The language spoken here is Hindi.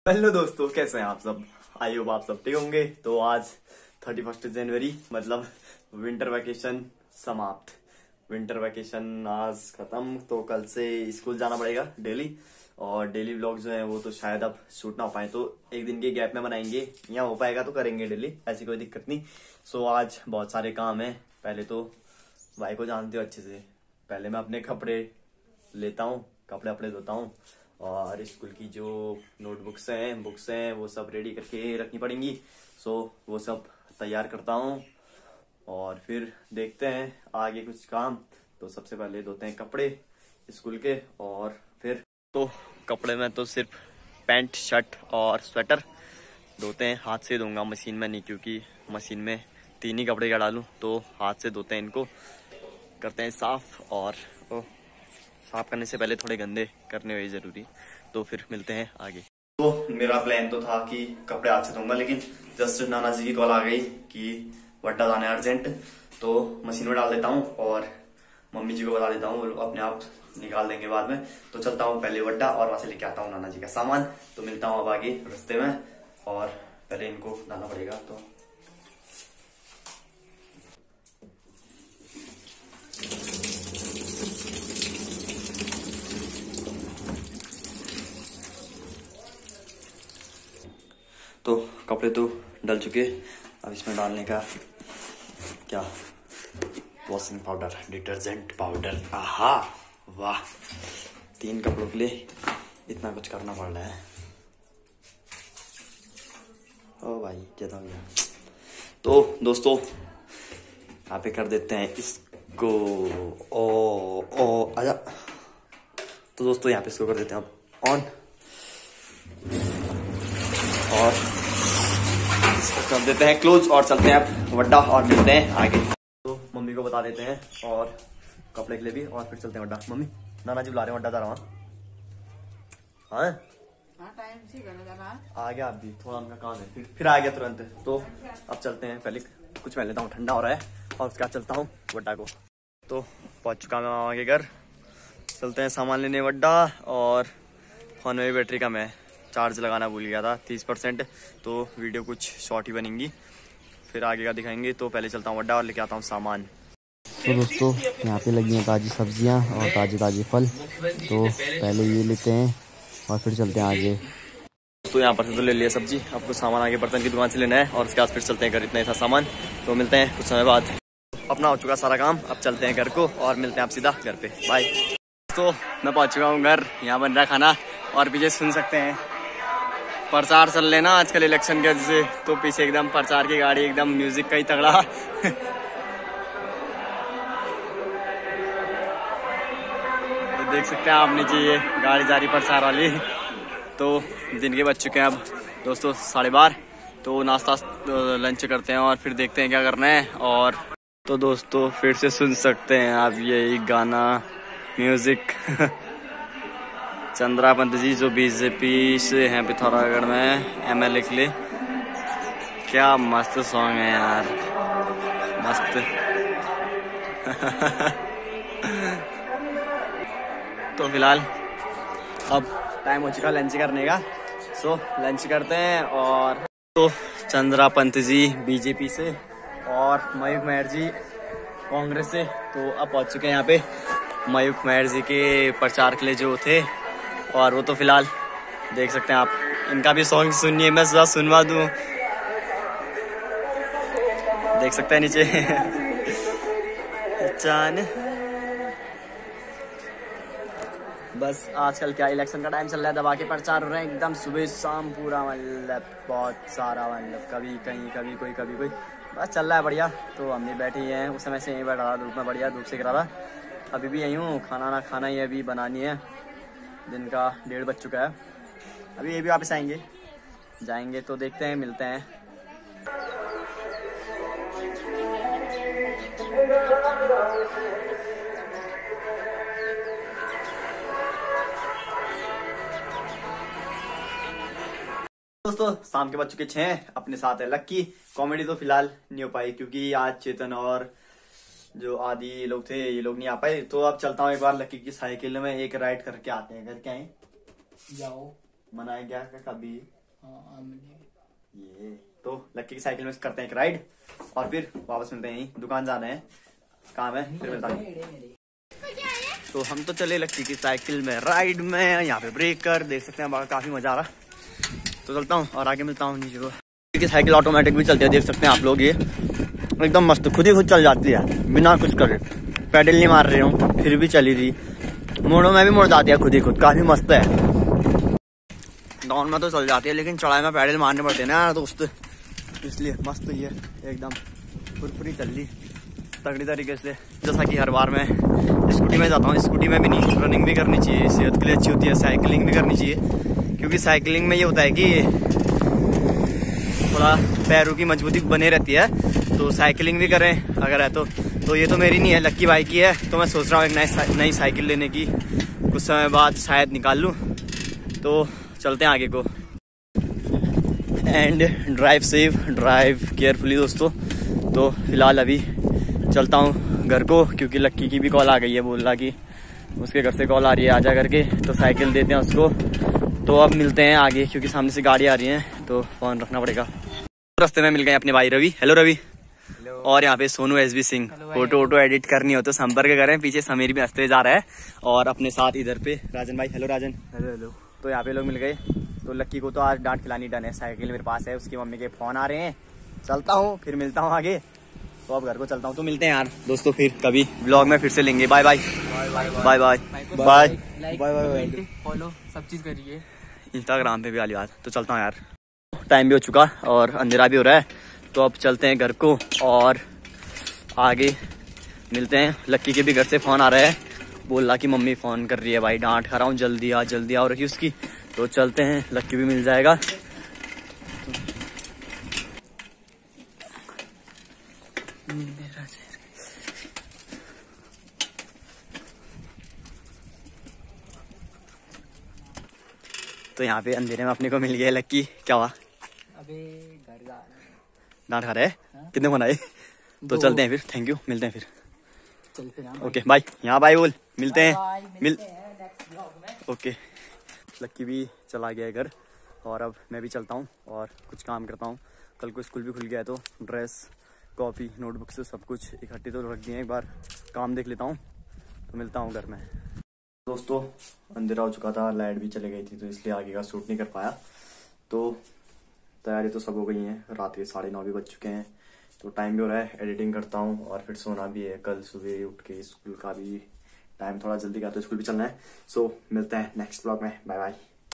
हेलो दोस्तों, कैसे हैं आप सब। आई होप आप सब ठीक होंगे। तो आज 31 जनवरी मतलब विंटर वैकेशन समाप्त। विंटर वैकेशन आज खत्म, तो कल से स्कूल जाना पड़ेगा डेली। और डेली व्लॉग जो है वो तो शायद अब शूट ना हो पाए, तो एक दिन के गैप में बनाएंगे, या हो पाएगा तो करेंगे डेली, ऐसी कोई दिक्कत नहीं। सो आज बहुत सारे काम है। पहले तो भाई को जानते हो अच्छे से, पहले मैं अपने कपड़े लेता हूँ, कपड़े अपने धोता हूँ, और स्कूल की जो नोटबुक्स हैं, बुक्स हैं, वो सब रेडी करके रखनी पड़ेंगी। सो वो सब तैयार करता हूँ और फिर देखते हैं आगे कुछ काम। तो सबसे पहले धोते हैं कपड़े स्कूल के, और फिर तो कपड़े में तो सिर्फ पैंट, शर्ट और स्वेटर धोते हैं। हाथ से धोऊंगा, मशीन में नहीं, क्योंकि मशीन में 3 ही कपड़े का डालूं, तो हाथ से धोते हैं। इनको करते हैं साफ, और साफ करने से पहले थोड़े गंदे करने हुए जरूरी। तो फिर मिलते हैं आगे। तो मेरा प्लान तो था कि कपड़े हाथ से धोऊंगा, लेकिन जस्ट नाना जी की कॉल आ गई कि वड्डा जाना है अर्जेंट, तो मशीन में डाल देता हूँ और मम्मी जी को बता देता हूँ, वो अपने आप निकाल देंगे बाद में। तो चलता हूँ पहले वड्डा, और वहां से लेके आता हूँ नाना जी का सामान। तो मिलता हूँ अब आगे रास्ते में, और पहले इनको डालना पड़ेगा। तो कपड़े तो डल चुके, अब इसमें डालने का क्या, वॉशिंग पाउडर, डिटर्जेंट पाउडर। आहा वाह, 3 कपड़ों के लिए इतना कुछ करना पड़ रहा है। ओ भाई ज्यादा हो गया। तो दोस्तों यहाँ पे कर देते हैं इसको। ओ आजा। तो दोस्तों यहाँ पे इसको कर देते हैं अब ऑन, और इसको कर देते हैं क्लोज, और चलते हैं अब वड्डा और मिलते हैं आगे। तो मम्मी को बता देते हैं, और कपड़े के लिए भी, और फिर चलते हैं वड्डा। मम्मी नाना जी बुला रहे हैं, वड्डा जा रहा हूँ। हाँ टाइम से आ गया, आप भी थोड़ा उनका काम है, फिर आ गया तुरंत। तो अब चलते हैं, पहले कुछ पहन लेता हूँ, ठंडा हो रहा है, और उसके बाद चलता हूँ वड्डा को। तो पहुंच चुका मैं मामा के घर, चलते हैं सामान लेने वड्डा। और फोन में भी बैटरी कम है, चार्ज लगाना भूल गया था 30%, तो वीडियो कुछ शॉर्ट ही बनेंगी, फिर आगे का दिखाएंगे। तो पहले चलता हूँ वड्डा और लेके आता हूँ सामान। तो दोस्तों यहाँ पे लगी हैं ताज़ी सब्जियाँ और ताज़े ताज़े फल, तो पहले ये लेते हैं और फिर चलते हैं आगे। तो यहाँ पर से तो ले लिया सब्जी, अब कुछ सामान आगे बर्तन की दुकान से लेना है, और उसके बाद फिर चलते हैं घर, इतना ही था सामान। तो मिलते हैं कुछ समय बाद। अपना हो चुका सारा काम, अब चलते हैं घर को, और मिलते हैं आप सीधा घर पे। बाय। तो मैं पहुँच चुका हूँ घर, यहाँ बन रहा खाना, और पीछे सुन सकते हैं प्रचार चल रहे ना आजकल इलेक्शन के वजह से, तो पीछे एकदम प्रचार की गाड़ी, एकदम म्यूजिक का ही तगड़ा। तो देख सकते हैं आप नीचे, ये गाड़ी जा रही प्रचार वाली। तो दिन के बज चुके हैं अब दोस्तों 12:30, तो नाश्ता लंच करते हैं, और फिर देखते हैं क्या करना है। और तो दोस्तों फिर से सुन सकते हैं आप यही गाना, म्यूजिक। चंद्रा पंत जी जो बीजेपी से हैं पिथौरागढ़ में MLA के लिए, क्या मस्त सॉन्ग है यार, मस्त। तो फिलहाल अब टाइम हो चुका लंच करने का, सो लंच करते हैं। और तो चंद्रा पंत जी बीजेपी से, और मयूख मेहर जी कांग्रेस से, तो अब पहुंच चुके हैं यहाँ पे मयूख मेहर जी के प्रचार के लिए जो थे। और वो तो फिलहाल देख सकते हैं आप, इनका भी सॉन्ग सुनिए, मैं सुनवा दूं, देख सकते हैं नीचे। चान बस आजकल क्या इलेक्शन का टाइम चल रहा है, दबा के प्रचार हो रहे हैं एकदम सुबह शाम, पूरा मतलब बहुत सारा, मतलब कभी कहीं कभी कोई कभी कोई, बस चल रहा है बढ़िया। तो हम भी बैठे हैं, उस समय से यहीं बैठा रहा धूप में, बढ़िया धूप से गिरा था, अभी भी यहीं हूँ। खाना ना खाना ही अभी बनानी है, दिन का 1:30 बज चुका है। अभी ये भी वापस आएंगे, जाएंगे, तो देखते हैं, मिलते हैं। दोस्तों शाम के बज चुके 6, अपने साथ है लक्की। कॉमेडी तो फिलहाल नहीं हो पाई, क्योंकि आज चेतन और जो आदि ये लोग थे, ये लोग नहीं आ पाए। तो अब चलता हूँ एक बार लक्की की साइकिल में एक राइड करके आते हैं। घर क्या है, जाओ मनाए गया कभी ये तो लक्की की साइकिल में करते हैं एक राइड और फिर वापस मिलते हैं। यहीं दुकान जाना है, काम है, फिर मिलता है। तो हम तो चले लक्की की साइकिल में राइड में, यहाँ पे ब्रेक कर देख सकते हैं, काफी मजा आ रहा। तो चलता हूँ और आगे मिलता हूँ नीचे को। की साइकिल ऑटोमेटिक भी चलती है, देख सकते हैं आप लोग, ये एकदम मस्त खुद ही खुद चल जाती है बिना कुछ करे। पैडल नहीं मार रहे हूँ फिर भी चली रही, मोड़ों में भी मुड़ जाती है खुद ही खुद, काफी मस्त है। डाउन में तो चल जाती है लेकिन चढ़ाई में पैडल मारने पड़ते हैं ना दोस्त, इसलिए मस्त ये एकदम फुरफुरी चल रही तगड़ी तरीके से। जैसा कि हर बार मैं स्कूटी में जाता हूँ, स्कूटी में भी नहीं, रनिंग भी करनी चाहिए, सेहत के लिए अच्छी होती है, साइकिलिंग भी करनी चाहिए, क्योंकि साइकिलिंग में ये होता है कि थोड़ा पैरों की मजबूती बने रहती है। तो साइकिलिंग भी करें अगर है तो ये तो मेरी नहीं है, लक्की भाई की है। तो मैं सोच रहा हूँ एक नई साइकिल लेने की, कुछ समय बाद शायद निकाल लूँ। तो चलते हैं आगे को। And drive safe, drive carefully दोस्तों। तो फिलहाल अभी चलता हूँ घर को, क्योंकि लक्की की भी कॉल आ गई है, बोल रहा कि उसके घर से कॉल आ रही है आजा करके। तो साइकिल देते हैं उसको। तो अब मिलते हैं आगे, क्योंकि सामने से गाड़ी आ रही है तो फोन रखना पड़ेगा। रास्ते में मिल गए अपने भाई रवि। हेलो रवि। और यहाँ पे Sonu SB Singh. Photo edit करनी हो तो संपर्क करें। पीछे समीर भी हंसते जा रहा है और अपने साथ इधर पे राजन भाई। हेलो राजन। हेलो। तो यहाँ पे लोग मिल गए। तो लक्की को तो आज डांट खिलानी डन है, साइकिल मेरे पास है, उसकी मम्मी के फोन आ रहे हैं। चलता हूँ फिर मिलता हूँ आगे। तो अब घर को चलता हूँ। तो मिलते हैं यार दोस्तों फिर कभी ब्लॉग में फिर से लेंगे। Bye bye bye bye bye bye. Follow सब चीज करिए, इंस्टाग्राम पे भी वाली बात। तो चलता हूँ यार, टाइम भी हो चुका और अंधेरा भी हो रहा है। तो अब चलते हैं घर को और आगे मिलते हैं। लक्की के भी घर से फोन आ रहा है, बोल रहा कि मम्मी फोन कर रही है, भाई डांट खा रहा हूँ, जल्दी आ रखी उसकी। तो चलते हैं, लक्की भी मिल जाएगा। तो यहाँ पे अंधेरे में अपने को मिल गया लक्की। क्या हुआ? अबे घर जा डांट खा रहे हैं, कितने फोन आए? तो चलते हैं फिर, थैंक यू, मिलते हैं फिर। चल फिर ओके बाय। यहाँ बाय बोल, मिलते हैं ओके। लक्की भी चला गया है घर और अब मैं भी चलता हूँ और कुछ काम करता हूँ। कल को स्कूल भी खुल गया है तो ड्रेस, कॉपी, नोटबुक से सब कुछ इकट्ठी तो रख दिए, एक बार काम देख लेता हूँ। तो मिलता हूँ घर में। दोस्तों अंधेरा हो चुका था, लाइट भी चली गई थी, तो इसलिए आगे का शूट नहीं कर पाया। तो तैयारी तो सब हो गई है, रात के 9:30 भी बज चुके हैं। तो टाइम भी हो रहा है, एडिटिंग करता हूँ और फिर सोना भी है। कल सुबह उठ के स्कूल का भी टाइम थोड़ा जल्दी का, तो स्कूल भी चलना है। सो मिलते हैं नेक्स्ट ब्लॉग में। Bye bye.